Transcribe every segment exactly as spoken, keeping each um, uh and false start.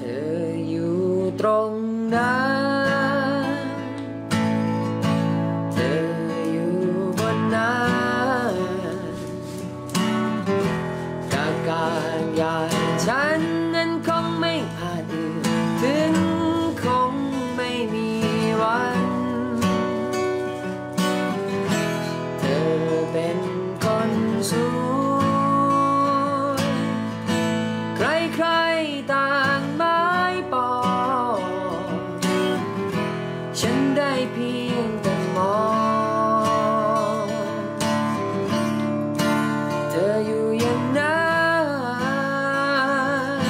ธออยู่ตรงนั้นเธออยู่บนนั้นกับการอย่างฉันนั้นคงไม่อาจอื่นถึงคงไม่มีวันเธอเป็นคนสวยใครๆต่างหมายปองฉันได้เพียงแต่มองเธออยู่อย่างนั้น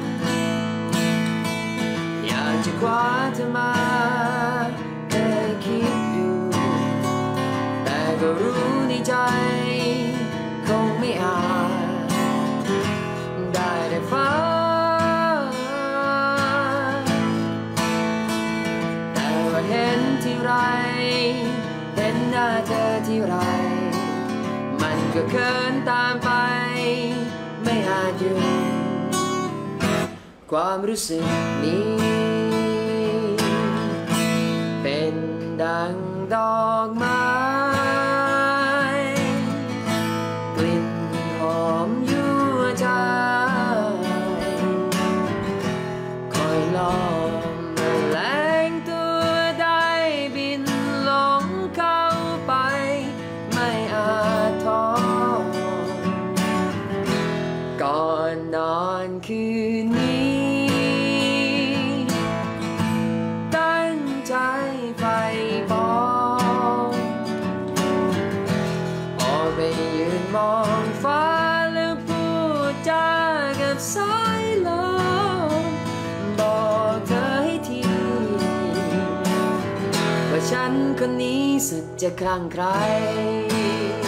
อยากจะคว้าเธอมาเคยคิดอยู่แต่ก็รู้ในใจคงไม่อาจได้แต่ฝันแต่ว่าเห็นที่ไรเห็นหน้าเธอที่ไรมันก็เขินตามไปไม่อาจหยุดความรู้สึกนี้เป็นดังดอกไม้กลิ่นหอมยั่วใจคอยล้อมแมลงตัวใดบินหลงเข้าไปไม่อาจทนก่อนนอนคืนนี้ตั้งใจไฟปองออกไปยืนมองฟ้าแล้วพูดจากับสายลมบอกเธอให้ทีว่าฉันคนนี้สุดจะคลั่งไคล้